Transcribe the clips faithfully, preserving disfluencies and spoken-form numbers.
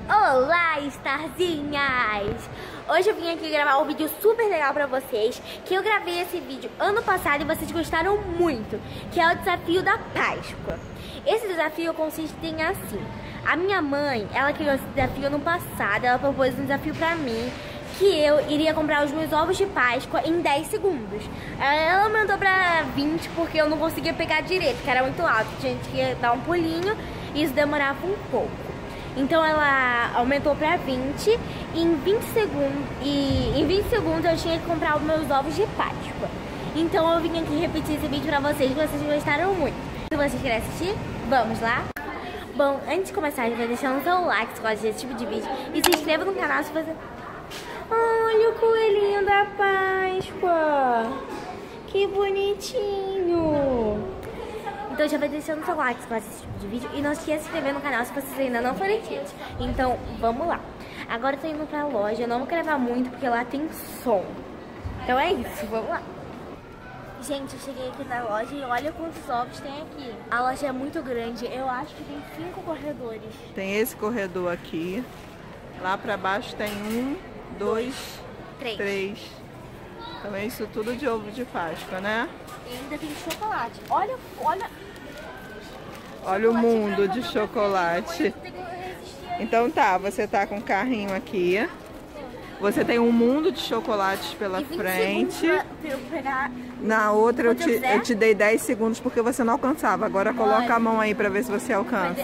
Olá, Starzinhas! Hoje eu vim aqui gravar um vídeo super legal pra vocês, que eu gravei esse vídeo ano passado e vocês gostaram muito, que é o desafio da Páscoa. Esse desafio consiste em assim, a minha mãe, ela criou esse desafio ano passado, ela propôs um desafio pra mim, que eu iria comprar os meus ovos de Páscoa em dez segundos. Ela aumentou pra vinte porque eu não conseguia pegar direito, que era muito alto, tinha que dar um pulinho e isso demorava um pouco. Então ela aumentou pra vinte e em vinte segundos, e em vinte segundos eu tinha que comprar os meus ovos de Páscoa. Então eu vim aqui repetir esse vídeo pra vocês, que vocês gostaram muito. Se vocês querem assistir, vamos lá? Bom, antes de começar, já vai deixando o seu like se gosta desse tipo de vídeo e se inscreva no canal se você... Olha o coelhinho da Páscoa! Que bonitinho! Então já vai deixando o seu like se gosta desse tipo de vídeo e não esqueça de se inscrever no canal se vocês ainda não forem inscritos. Então, vamos lá. Agora eu tô indo pra loja, eu não vou gravar muito porque lá tem som. Então é isso, vamos lá. Gente, eu cheguei aqui na loja e olha quantos ovos tem aqui. A loja é muito grande, eu acho que tem cinco corredores. Tem esse corredor aqui. Lá pra baixo tem um, dois, Três. três. Também isso tudo de ovo de Páscoa, né? E ainda tem chocolate. Olha, olha... Olha o mundo de chocolate. Então tá, você tá com o carrinho aqui. Você tem um mundo de chocolates pela frente. Pra eu pegar... Na outra eu te, eu te dei dez segundos porque você não alcançava. Agora coloca a mão aí pra ver se você alcança.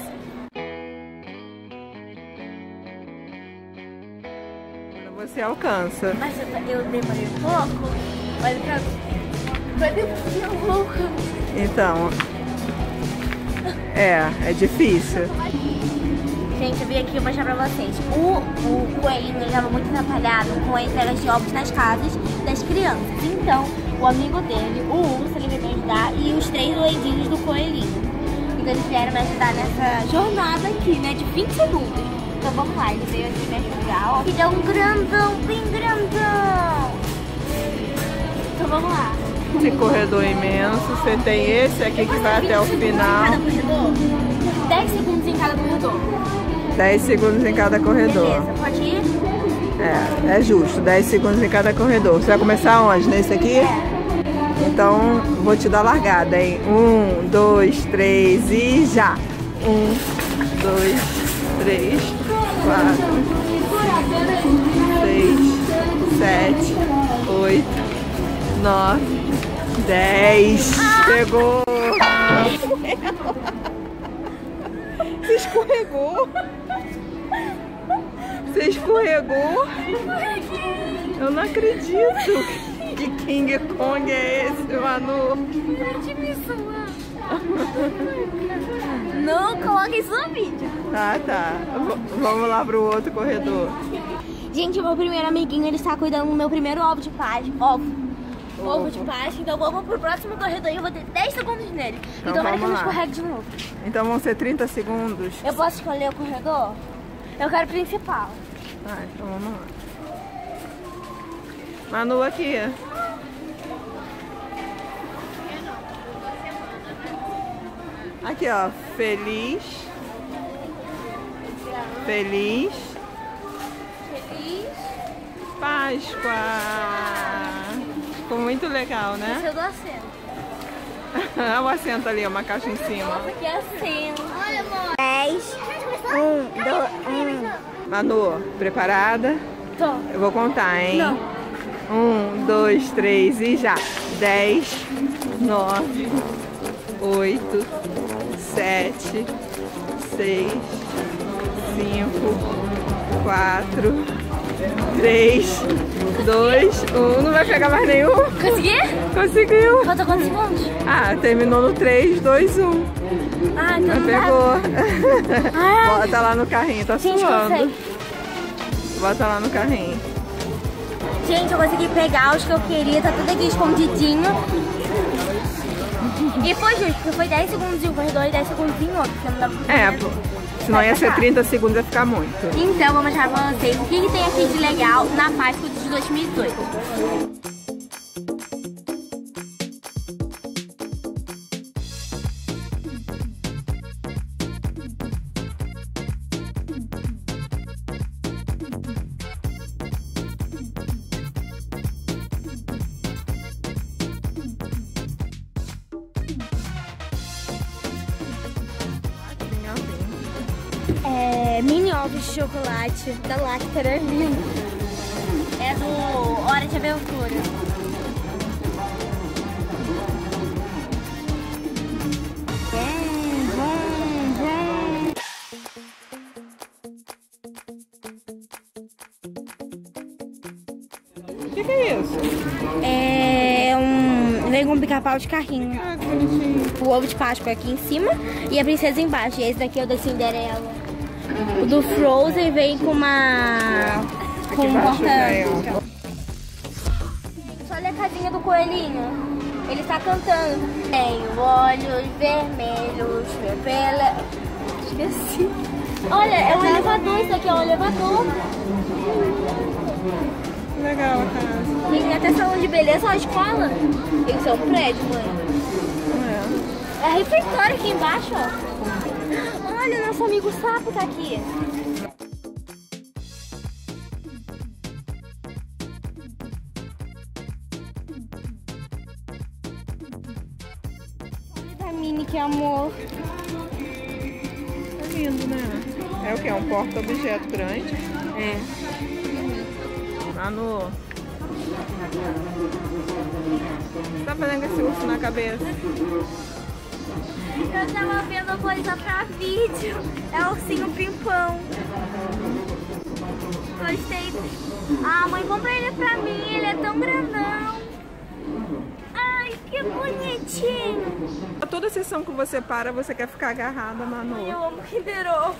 Você alcança. Mas eu, eu demorei um pouco. Olha pra mim. Cadê o louco? Então, é, é difícil. Gente, eu vim aqui mostrar pra vocês. O, o coelhinho ele estava muito atrapalhado com a entrega de ovos nas casas das crianças. Então, o amigo dele, o urso, ele veio me ajudar e os três doidinhos do coelhinho. Então, eles vieram me ajudar nessa jornada aqui, né, de vinte segundos. Então, vamos lá, ele veio aqui me ajudar. Ó, que dá um grandão, bem grandão. Então, vamos lá. Esse corredor imenso, você tem esse aqui que vai até o final. dez segundos em cada corredor. dez segundos em cada corredor. Beleza, pode ir? É, é justo, dez segundos em cada corredor. Você vai começar onde? Nesse aqui? É. Então, vou te dar largada, hein? Um, dois, três e já! Um, dois, três, quatro, cinco, seis, sete, oito, nove, dez. Ah! Pegou! Você escorregou? Você escorregou? Eu não acredito! Que King Kong é esse, Manu? Não coloque isso no vídeo. Ah, tá. V vamos lá pro outro corredor. Gente, o meu primeiro amiguinho, ele está cuidando do meu primeiro ovo de Páscoa. Ovo. Ovo, ovo de Páscoa. Então vamos pro próximo corredor e eu vou ter dez segundos nele. Então, então vai que eu não lá. escorregue de novo. Então vão ser trinta segundos. Eu posso escolher o corredor? Eu quero o principal. Ah, então vamos lá. Manu aqui. Aqui, ó. Feliz. Feliz. Feliz. Páscoa. Ficou muito legal, né? Esse eu dou assento. Olha o assento ali, uma caixa em cima. Nossa, que assento. Olha, amor. dez. um, dois, um. Manu, preparada? Tô. Eu vou contar, hein? Não. Um, dois, três e já. Dez, nove, oito, sete, seis, cinco, quatro, três, dois, um. Não vai pegar mais nenhum? Consegui? Conseguiu. Falta quantos segundos? Ah, terminou no três, dois, um. Ah, então não pegou. Ah, Bota lá no carrinho, tá gente, suando. consegui. Bota lá no carrinho. Gente, eu consegui pegar os que eu queria, tá tudo aqui escondidinho. E foi justo, porque foi dez segundos em um corredor e dez segundos em outro. Porque não dá pra É, pô. Senão ia ser trinta segundos, ia ficar muito. Então, vou mostrar pra vocês o que, que tem aqui de legal na Páscoa de dois mil e dezoito. ovos de chocolate da Lacta, é lindo. É do Hora de Aventura. O que, que é isso? É um... Vem com um pica-pau de carrinho. Ah, que bonitinho. O ovo de Páscoa aqui em cima e a princesa embaixo. E esse daqui é o da Cinderela. O do Frozen vem com uma... com um porta... Olha a casinha do coelhinho. Ele está cantando. Tenho olhos vermelhos, pela... Esqueci. Olha, é um elevador. Isso aqui é um elevador. Legal a casa. Tem até salão de beleza, uma escola. Isso é um prédio, mãe. É. É a refeitória aqui embaixo, ó. Olha, nosso amigo sapo tá aqui. Olha da Minnie, que amor. É lindo, né? É o que? É um porta-objeto grande? É. Lá no... O que tá fazendo com esse urso na cabeça? Eu tava vendo coisa pra vídeo. É o ursinho pimpão. Gostei. Ah, mãe, compra ele pra mim. Ele é tão grandão. Ai, que bonitinho. Toda sessão que você para, você quer ficar agarrada, Manu. Eu amo Kinder Ovo.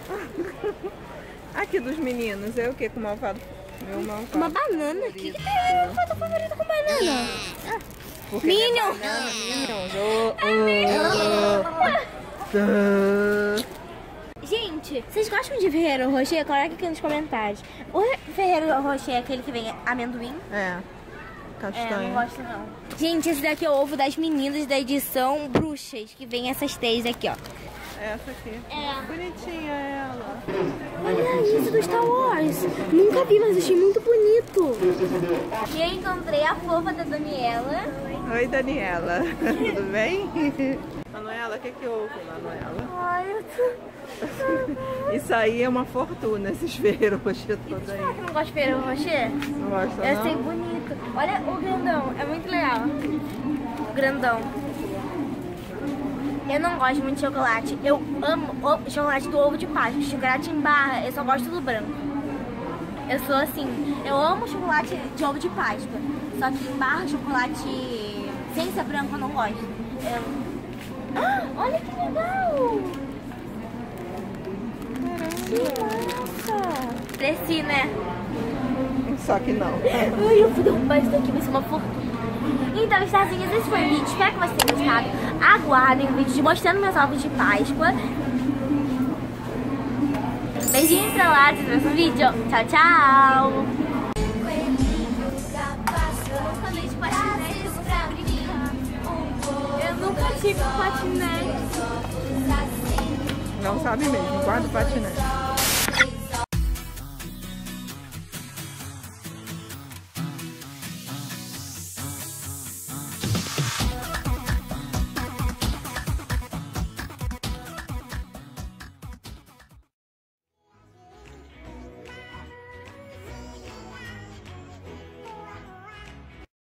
Aqui dos meninos, é o que com malvado? Meu malvado. Uma banana? O que, que tem foto favorita com banana? Ah, Porque Minion! Banana, Minion. Oh, oh, oh. Gente, vocês gostam de Ferrero Rocher? Coloca aqui nos comentários. O Ferrero Rocher é aquele que vem amendoim? É, É, castanho. não gosto não. Gente, esse daqui é o ovo das meninas da edição Bruxas, que vem essas três aqui, ó. Essa aqui. É. Bonitinha ela. Olha isso do Star Wars. Nunca vi, mas achei muito bonito. E eu encontrei a fofa da Daniela. Oi, Daniela. Tudo bem? Manuela, o que que houve, Manuela? Ai, eu tô... Isso aí é uma fortuna, esses Ferrero Rocher todos Será aí. que não gosta de Ferrero Rocher? Não gosta, Eu não? achei bonito. Olha o grandão, é muito legal. O grandão. Eu não gosto muito de chocolate. Eu amo o chocolate do ovo de Páscoa. Chocolate em barra, eu só gosto do branco. Eu sou assim, eu amo chocolate de ovo de Páscoa. Só que em barra, chocolate sem ser branco, eu não gosto. Eu... Ah, olha que legal! Que massa! Cresci, né? Só que não. Ai, eu fui derrubar isso daqui, vai ser uma fortuna. Então, Starzinhas, esse foi o vídeo. Espero que vocês tenham gostado. Aguardem o vídeo de mostrando meus ovos de Páscoa. Beijinhos pra lá, até o próximo vídeo. Tchau, tchau. Eu nunca tive patinete. Não sabe mesmo, guarda o patinete.